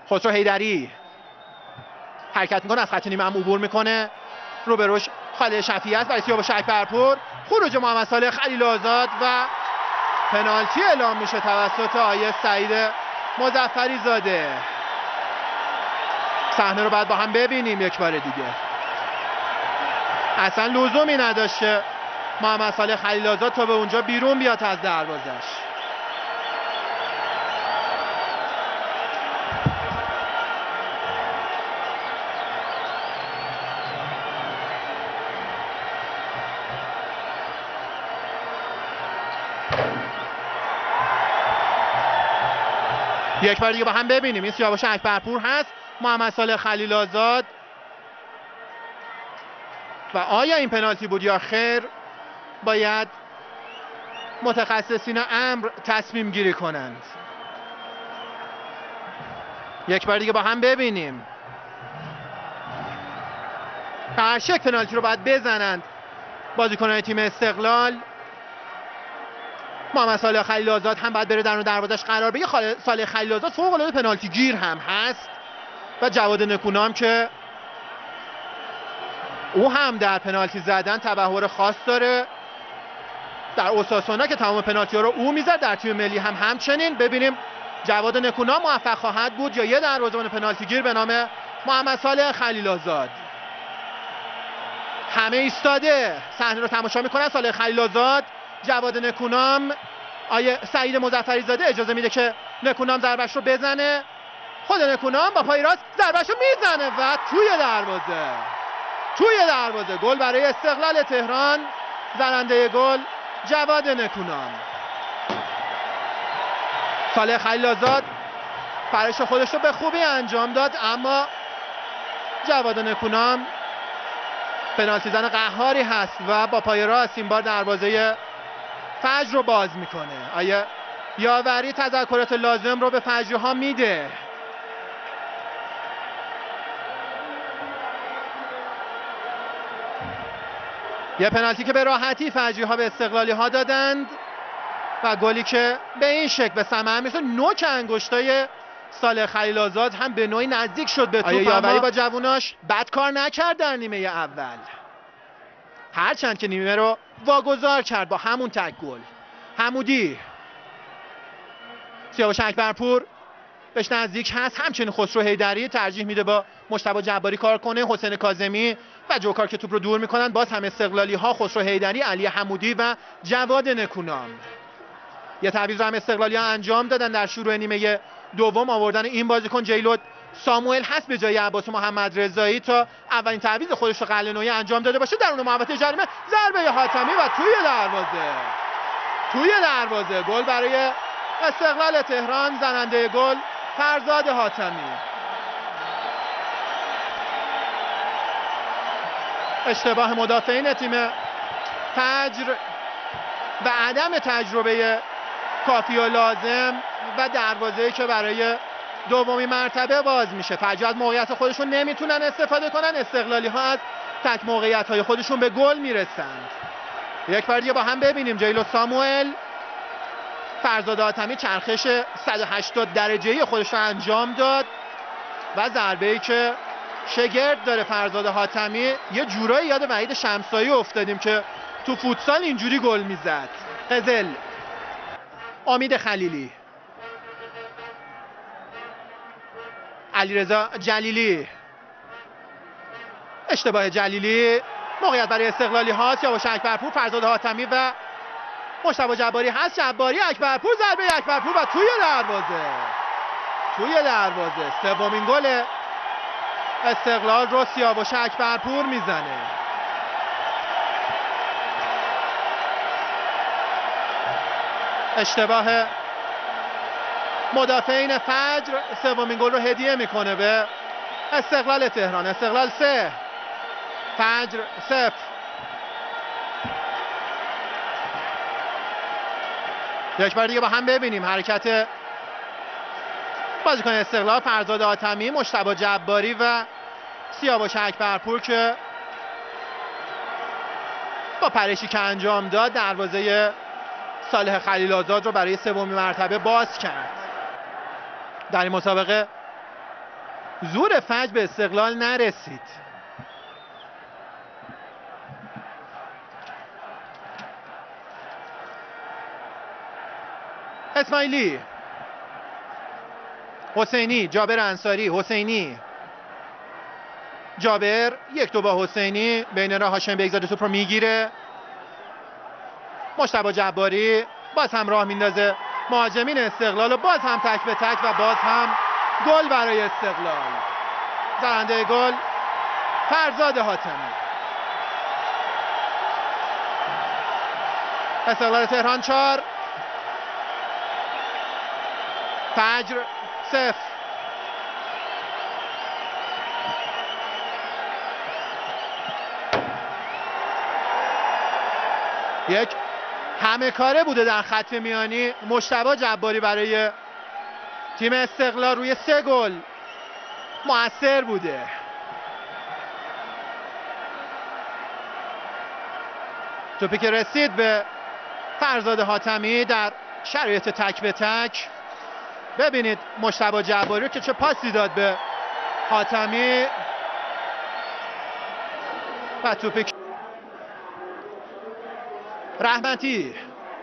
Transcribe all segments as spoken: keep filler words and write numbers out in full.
خسرو حیدری حرکت میکنه، از خط نیمه هم عبور میکنه، روبروش خالد شفیعی است برای سیاوش اکبرپور. خروج محمد صالح خلیل آزاد و پنالتی اعلام میشه توسط آقای سعید مظفری زاده. صحنه رو بعد با هم ببینیم یک بار دیگه. اصلا لزومی نداشته محمد صالح خلیل آزاد تا به اونجا بیرون بیاد از دروازش. یک بار دیگه با هم ببینیم. این سیاوش اکبرپور هست، محمد صالح خلیل آزاد. و آیا این پنالتی بود یا خیر؟ باید متخصصین امر تصمیم گیری کنند. یک بار دیگه با هم ببینیم. هر شک پنالتی رو باید بزنند بازیکنان تیم استقلال. محمد صالح خلیل آزاد هم باید بره درون دروازش قرار بگیره. صالح خلیل آزاد فوق العاده پنالتی گیر هم هست و جواد نکونام که او هم در پنالتی زدن تبحر خاص داره. در اوساسونا که تمام پنالتی ها رو او میزد، در تیم ملی هم همچنین. ببینیم جواد نکونام موفق خواهد بود یا یه دروازه‌بان پنالتی گیر به نام محمد صالح خلیل آزاد. همه ایستاده صحنه رو تماشا میکنن. صالح خلیل آزاد، جواد نکونام، آیه سعید مظفری زاده اجازه میده که نکونام ضربش رو بزنه. خود نکونام با پای راست ضربش رو میزنه و توی دروازه. توی دروازه گل برای استقلال تهران. زننده گل جواد نکونام. صالح خلیل آزاد فرش خودش رو به خوبی انجام داد، اما جواد نکونام پنالتی زن قهاری هست و با پای راست این بار دروازه فجر رو باز میکنه. آیا یاوری تذکرات لازم رو به فجری ها میده؟ یه پنالتی که به راحتی فجری ها به استقلالی ها دادند و گلی که به این شکل به ثمر میرسه. نوک انگشتای صالح خلیل آزاد هم به نوعی نزدیک شد به توپ. یاوری با جووناش بد کار نکرد در نیمه اول، هرچند که نیمه رو واگذار کرد با همون تک گل. حمودی، سیاوش اکبرپور بهش نزدیک هست، همچنین خسرو حیدری ترجیح میده با مجتبی جباری کار کنه. حسین کاظمی و جوکار که توپ رو دور میکنن. باز هم استقلالی ها خسرو حیدری، علی حمودی و جواد نکونام. یه تعویض هم استقلالی ها انجام دادن در شروع نیمه دوم. آوردن این بازیکن جیلود ساموئل هست به جای عباس محمد رضایی تا اولین تعویض خودش رو قلعه‌نویی انجام داده باشه. درون محوطه جریمه ضربه حاتمی و توی دروازه. توی دروازه گل برای استقلال تهران. زننده گل فرزاد حاتمی. اشتباه مدافعین تیم فجر و عدم تجربه کافی و لازم و دروازه‌ای که برای دومی مرتبه باز میشه. فجر از موقعیت خودشون نمیتونن استفاده کنن. استقلالی ها از تک موقعیت های خودشون به گل میرسند. یک بار دیگه با هم ببینیم. جیلو ساموئل، فرزاد حاتمی چرخش صد و هشتاد درجه‌ای خودش رو انجام داد و ضربه‌ای که شگرد داره فرزاد حاتمی. یه جورایی یاد وحید شمسایی افتادیم که تو فوتسال اینجوری گل میزد. قزل، امید خلیلی، علیرضا جلیلی، اشتباه جلیلی. موقعیت برای استقلالی ها. سیاوش اکبرپور، فرزاد حاتمی و مجتبی جباری هست. جباری، اکبرپور، ضربه اکبرپور و توی دروازه. توی دروازه سومین گل استقلال رو سیاوش اکبرپور میزنه. اشتباه مدافعین فجر سومین گل رو هدیه میکنه به استقلال تهران. استقلال سه، فجر صفر. یک بار دیگه با هم ببینیم حرکت بازیکن استقلال فرزاد حاتمی، مجتبی جباری و سیاوش اکبرپور که با پرشی که انجام داد دروازه صالح خلیل آزاد رو برای سومین مرتبه باز کرد. در این مسابقه زور فجر به استقلال نرسید. اسماعیلی، حسینی، جابر انصاری، حسینی، جابر، یک دو با حسینی، بین راه هاشم بگذاده توپ رو میگیره. مجتبی جباری باز هم راه میندازه مهاجمین استقلال و باز هم تک به تک و باز هم گل برای استقلال. زننده گل فرزاد حاتمی. استقلال تهران چهار، فجر صفر. یک همه کاره بوده در خط میانی مجتبی جباری برای تیم استقلال، روی سه گل مؤثر بوده. توپی که رسید به فرزاد حاتمی در شرایط تک به تک. ببینید مجتبی جباری که چه پاسی داد به حاتمی و توپی رحمتی.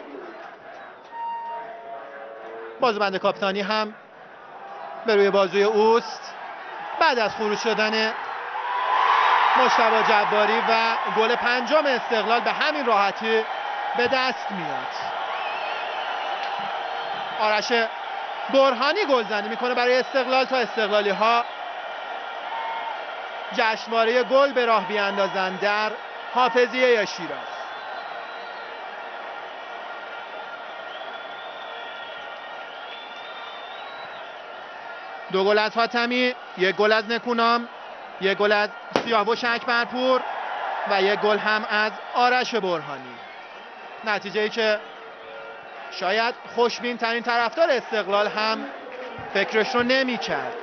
بازوبند کاپیتانی هم به روی بازوی اوست بعد از خروج شدن مجتبی جباری و گل پنجم استقلال به همین راحتی به دست میاد. آرش برهانی گلزنی میکنه برای استقلال تا استقلالی ها جشنواره گل به راه بیاندازند در حافظیه شیراز. دو گل از حاتمی، یک گل از نکونام، یک گل از سیاوش اکبرپور و یک گل هم از آرش برهانی. نتیجه‌ای که شاید خوشبین ترین طرفدار استقلال هم فکرش رو نمی کرد.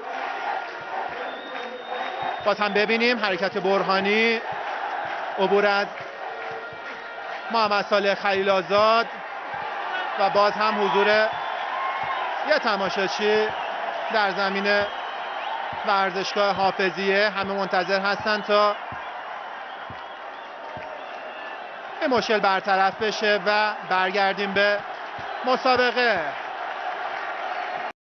باز هم ببینیم حرکت برهانی، عبور از محمد صالح خلیل‌آزاد و باز هم حضور یه تماشاچی در زمین ورزشگاه حافظیه. همه منتظر هستن تا این مشکل برطرف بشه و برگردیم به مسابقه.